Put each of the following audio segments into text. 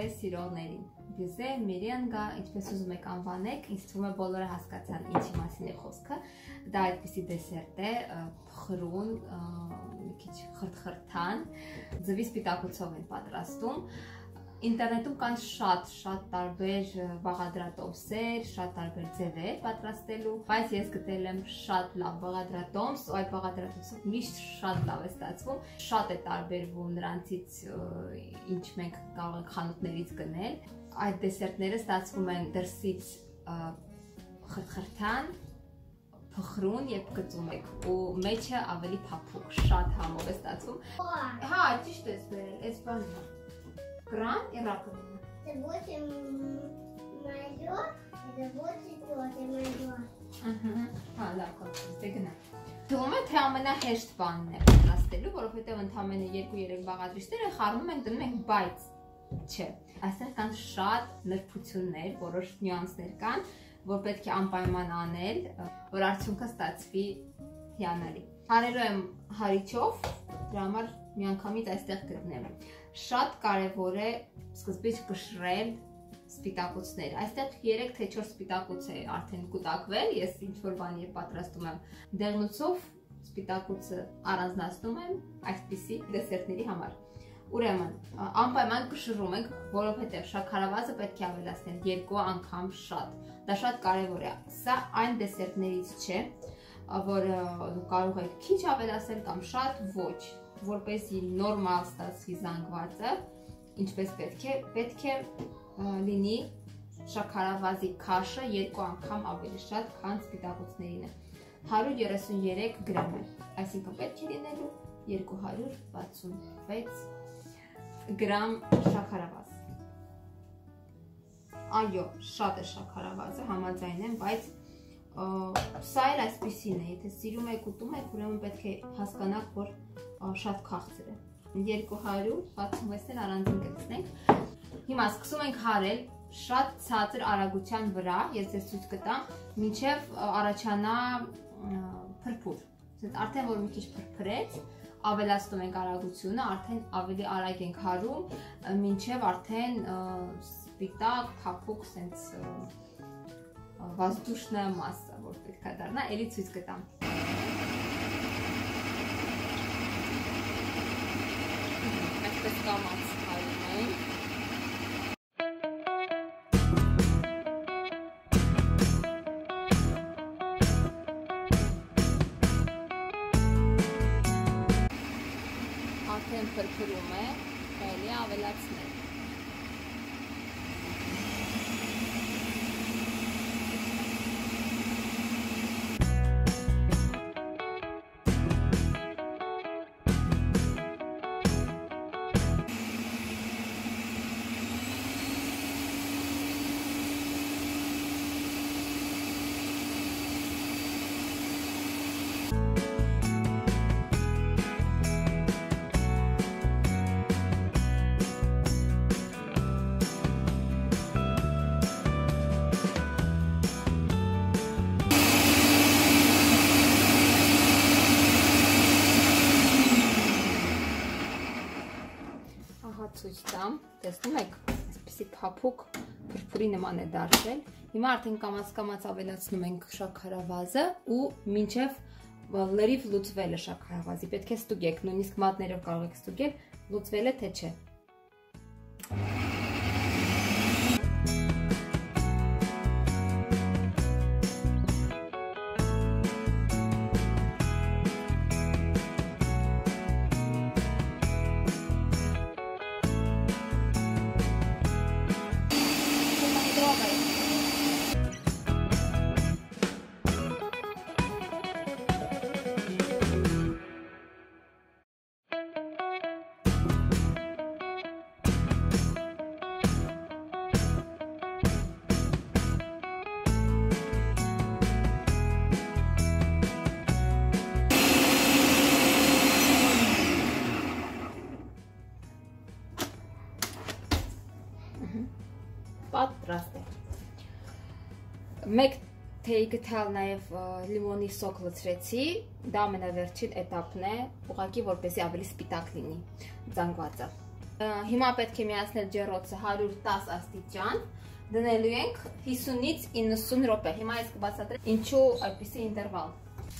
ձեզ սիրողներին։ Բյուզե, Միրիանգա, ինչպես ուզում եք անվանեք, ինձ թվում է բոլորը հասկացան ինչի մասին է խոսքը։ Դա այդպիսի դեսերտ է, փխրուն, մի քիչ խրթխրթան, ձվի սպիտակուցով են պատրաստում։ Ինտերնետում կան շատ տարբեր բաղադրատոմսեր, շատ տարբեր ձևեր պատրաստելու, բայց ես գտել եմ շատ լավ բաղադրատոմս, ու այդ բաղադրատոմսով միշտ շատ լավ է ստացվում, շատ է տարբերվում նրանցից, ինչ մենք կարող ենք խանութներից գնել։ Այդ դեսերտները ստացվում են դրսից խրթխրթան, փխրուն, երբ գծում եք, ու մեջը ավելի փափուկ, շատ համով է ստացվում։ Հա, ճիշտ ես բերել, այս բանն է։ Кран и раковина. Это вот мое, это вот мое. Հա, լավ, կգնա։ Թվում է թե ամենահեշտ բանն է պատրաստելու, որովհետև ընդամենը 2-3 բաղադրիչներ են խառնում ենք, դնում ենք, բայց չէ։ Այստեղ կան շատ նրբություններ, որոշ նյուանսներ կան, որ պետք է անպայման անել, որ արդյունքը ստացվի հիանալի։ Հարելու եմ հարիչով, դրա համար միանգամից այստեղ գտնեմ։ Շատ կարևոր է սկզբից կշռել սպիտակուցները։ Այստեղ 3 թե 4 սպիտակուց է արդեն կուտակվել, ես ինչ-որ բան երբ պատրաստում եմ դեղնուցով սպիտակուցը առանձնացնում եմ այսպիսի դեսերտների համար։ Ուրեմն, անպայման կշռում ենք, որովհետև շաքարավազը պետք է ավելացնել 2 անգամ շատ։ Դա շատ կարևոր է։ Սա այն դեսերտներից չէ, որ կարող եք քիչ ավելացնել կամ շատ ոչ, որպեսզի նորմալ ստացվի զանգվածը, ինչպես պետք է լինի շաքարավազի քաշը 2 անգամ ավելի շատ, քան սպիտակուցներինը։ 133 գրամ է, այսինքն պետք է լինելու 266 գրամ շաքարավազ։ Այո, շատ է շաքարավազը, համաձայն եմ, բայց սա էլ այսպիսին է, եթե սիրում եք ուտում եք, ուրեմն պետք է հասկանաք, որ շատ քաղցր է։ 266-ն առանձին գցնենք։ Հիմա սկսում ենք հարել շատ ցածր արագության վրա, ես ձեզ ցույց կտամ, մինչև առաջանա փրփուր։ Արդեն որ մի քիչ փրփրեց, ավելացնում ենք արագությունը, արդեն ավելի արագ ենք հարում, մինչև արդեն սպիտակ, փափուկ, սենց воздушная масса, որ պետք է դառնա, էլի ցույց կտամ։ Այսպես կամաց հարում ենք։ Արդեն փրփրում է, էլի ավելացնել։ Ցույց տամ, տեսնում եք, այսպեսի փափուկ փրփուրի նման է դարձել։ Հիմա արդեն կամաց ավելացնում ենք շաքարավազը ու մինչև լրիվ լուծվել է շաքարավազի։ Պետք է ստուգեք, նույնիսկ մատներով կարող եք ստուգել, լուծվել է թե չէ։ Պատրաստ է։ Մեկ թեյ գտալ նաև լիմոնի սոկ լցրեցի, դա ամենավերջին էտապն է, ուղղակի որպեսզի ավելի սպիտակ լինի զանգվածը։ Հիմա պետք է միացնել ջեռոցը 110 աստիճան, դնելու ենք 50-ից 90 րոպե։ Հիմա ես կբացատրեմ ինչու այդպիսի ինտերվալ։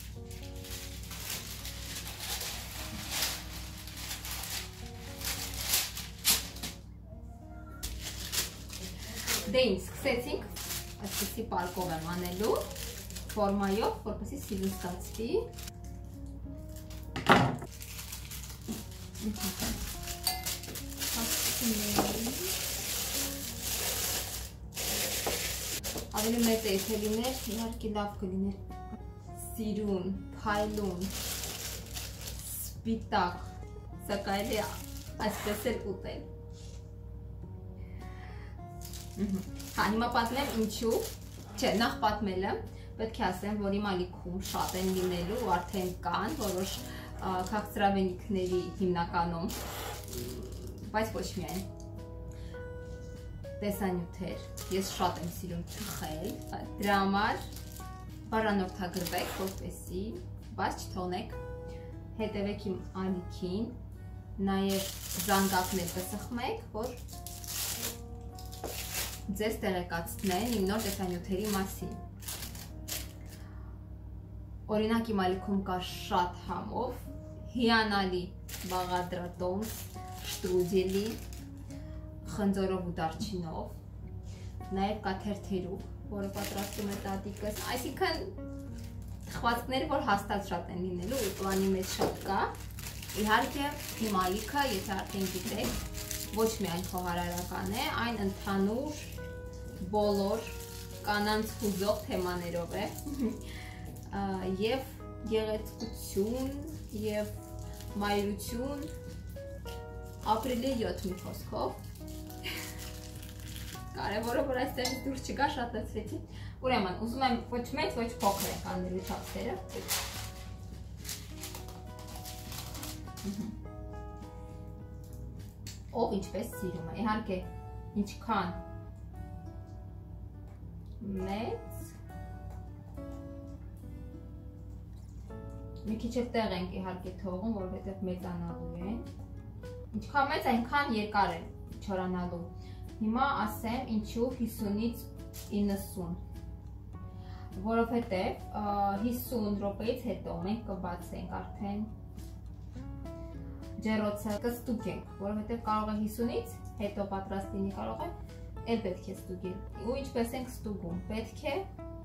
Դե ինչ, սկսեցինք, այսպիսի պարկով եմ անելու, ֆորմայով, որպեսզի սիրուն ստացվի։ Ավելի մեծ է եթե լիներ, իհարկե լավ կլիներ։ Սիրուն, փայլուն, սպիտակ, սա կարելի է այսպես էլ ուտել։ Հա, հիմա պատմեմ ինչու, չէ, նախ պատմելը, պետք է ասեմ, որ իմ ալիքում շատ են լինելու ու արդեն կան որոշ քաղցրավենիքների հիմնականում, բայց ոչ միայն տեսանյութեր, ես շատ եմ սիրում թխել, դրա համար բաժանորդագրվեք, որպեսզի բաց չթողնեք, հետևեք իմ ալիքին, նաև զանգակներ կսխմեք, որ ձեզ տեղեկացնեն իմ նոր տեսանյութերի մասին։ Օրինակ իմ ալիքում կա շատ համով, հիանալի բաղադրատոմս, շտրուդելի, խնձորով ու դարչինով, նաև կա թերթերուկ, որը պատրաստում է տատիկս, այսինքն թխվածքները, որ հաստատ շատ են լինելու ու պլանի մեջ շատ կա, իհարկե իմ ալիքը, եթե արդեն գիտեք, ոչ միայն խոհարարական է, այն ընդհանուր բոլոր կանանց հուզող թեմաներով է և գեղեցկություն և մայրություն ապրիլի 7 մի խոսքով կարևորը որ այստեղից դուրս չգա շատացրեցի ուրեմն ուզում եմ ոչ մեծ ոչ փոքր ենք անելու չափսերը ով ինչպես սիրում է իհարկե ինչքան մեծ մի քիչ էլ տեղ ենք իհարկե թողում, որովհետև մեծանալու են։ Ինչքան մեծ, այնքան երկար է չորանալու։ Հիմա ասեմ ինչու 50-ից 90, որովհետև 50 րոպեից հետո մենք կբացենք արդեն ջեռոցը կստուգենք, որովհետև կարող է 50-ից հետո պատրաստ լինի, կարող է էլ պետք է ստուգել։ Ու ինչպես ենք ստուգում, պետք է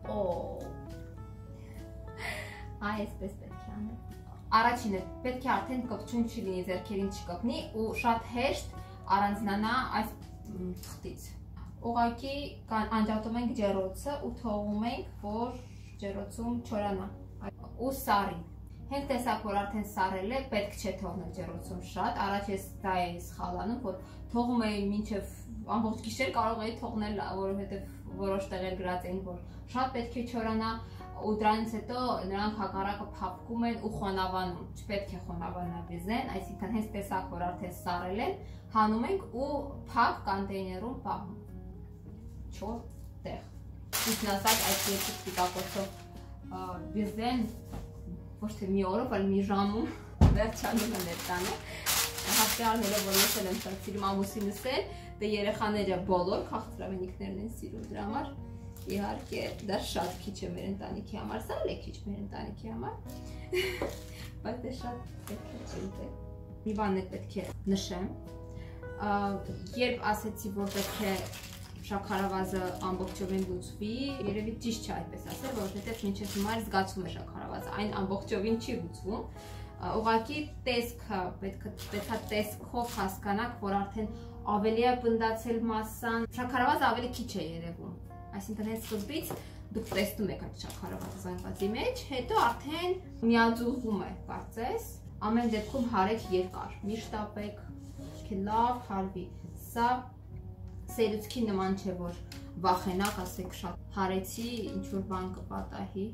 այսպես պետք է անել։ Առաջինը պետք է արդեն կպչուն չլինի, ձեռքերին չկպնի ու շատ հեշտ առանձնանա այս թղթից։ Ուղղակի անջատում ենք ջեռոցը ու թողում ենք, որ ջեռոցում չորանա ու սառի։ Հենց տեսակ, որ արդեն սառել է, պետք չէ թողնել ջեռոցում շատ։ Առաջ ես դա էի սխալանում, որ թողում էի մինչև ամբողջ գիշեր կարող էի թողնել, որովհետև որոշ տեղեր գրած էին, որ շատ պետք է չորանա ու դրանից հետո նրանք հակառակը փափկում են ու խոնավանում, չպետք է խոնավանա բիզեն, այսինքն հենց տեսակ, որ արդեն սառել են, հանում ենք ու փակ կոնտեյներում պահում։ Չոր տեղ։ Ճիշտն ասած, այս երկու սպիտակոցով բիզեն ոչ թե մի օրով, այլ մի ժամում վերջանում է ներկանը։ Հաշվի առնելով, որ ես էլ եմ շատ սիրում ամուսինս էլ, դե երեխաները բոլոր քաղցրավենիքներն են սիրում դրա համար։ Իհարկե, դա շատ քիչ է մեր ընտանիքի համար, սա էլ է քիչ մեր ընտանիքի համար, բայց դե շատ պետք է չուտել։ Մի բան էլ պետք է նշեմ, երբ ասեցի, որ պետք է շաքարավազը ամբողջովին լուծվի, երևի ճիշտ չէ այդպես ասել, որովհետև մինչև հիմա զգացվում է շաքարավազը, այն ամբողջովին չի լուծվում, ուղղակի տեսքը պետքա տեսքով հասկանաք, որ արդեն ավելի է պնդացել մասսան, շաքարավազը ավելի քիչ է երևում, այսինքն հենց սկզբից դուք տեսնում եք այդ շաքարավազը զանգվածի մեջ, հետո արդեն միաձուլվում է, կարծես, ամեն դեպքում հարեք երկար, միշտ ապեք, լավ հարվի, սա սերուցքի նման չէ, որ վախենակ, ասեք շատ հարեցի, ինչ-որ բան կպատահի։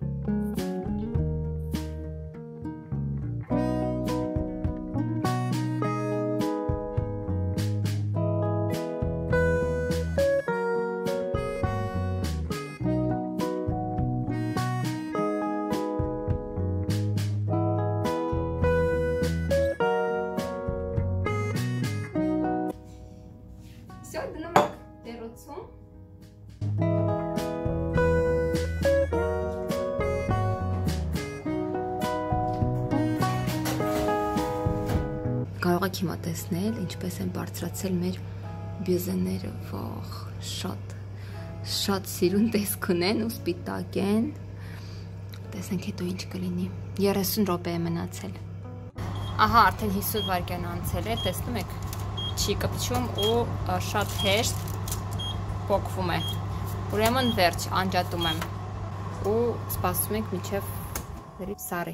Կարող եք հիմա տեսնել, ինչպես են բարձրացել մեր բյուզեները, վախ, շատ սիրուն տեսք ունեն ու սպիտակ են։ Տեսնենք հետո ինչ կլինի։ 30 րոպե է մնացել։ Ահա, արդեն 50 վայրկյան անցել է, տեսնում եք, չի կպչում ու շատ հեշտ փոկվում է։ Ուրեմն վերջ, անջատում եմ ու սպասում ենք մինչև սարի։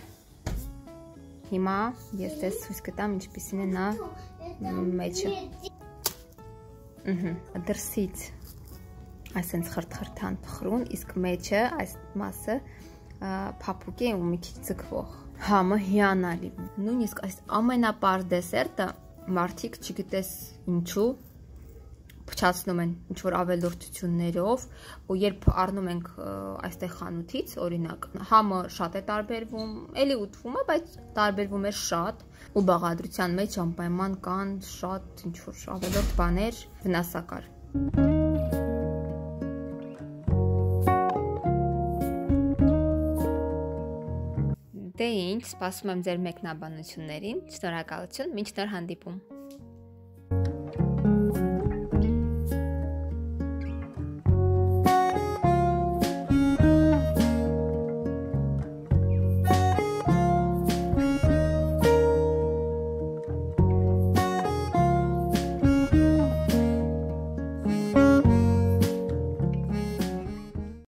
Հիմա ես ձեզ ցույց կտամ ինչպիսին է նա մեջը։ Դրսից այսպես խրթխրթան փխրուն, իսկ մեջը այս մասը փափուկ է ու մի քիչ ձգվող։ Համը հիանալի։ Նույնիսկ այս ամենապարզ դեսերտը մարդիկ չգիտես ինչու փչացնում են ինչ որ ավելորդություններով, ու երբ առնում ենք այստեղ խանութից, օրինակ, համը շատ է տարբերվում, էլի ուտվում է, բայց տարբերվում է շատ, ու բաղադրության մեջ անպայման կան շատ ինչ որ ավելորդ բաներ վնասակար։ Դե ինչ, սպասում եմ ձեր մեկնաբանություններին, շնորհակալություն, մինչ նոր հանդիպում։